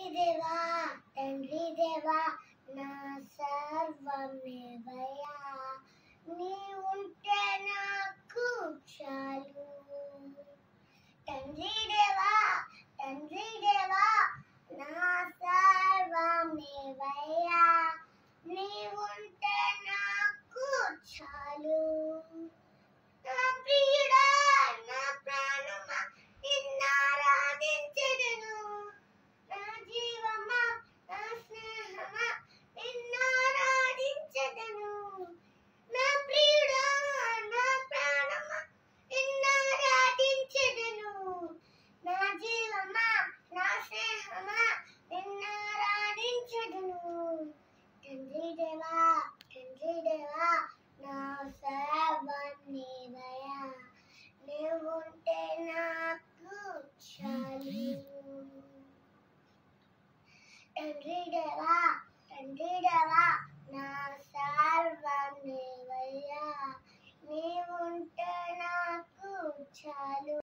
దేవా తండ్రి దేవా నా సర్వమేవయ్యా నీ ఉంటే నాకు చాలు. తండ్రి దేవా నా సర్వమేవయ్యా నీ ఉంటే నాకు చాలు. నా ప్రియుడా నా ప్రాణమా నిన్నారాధించెదను. నా జీవమా నా స్నేహమా నిన్నారాధించెదను. నా ప్రియుడా నా ప్రాణమా నిన్నారాధించెదను. నా జీవమా నా స్నేహమా నిన్నారాధించెదను. తండ్రి దేవా నా సర్వమేవయ్యా నీవుంటే నాకు చాలు. తండ్రి దేవా నా సర్వమేవయ్యా నీవుంటే నాకు చాలు.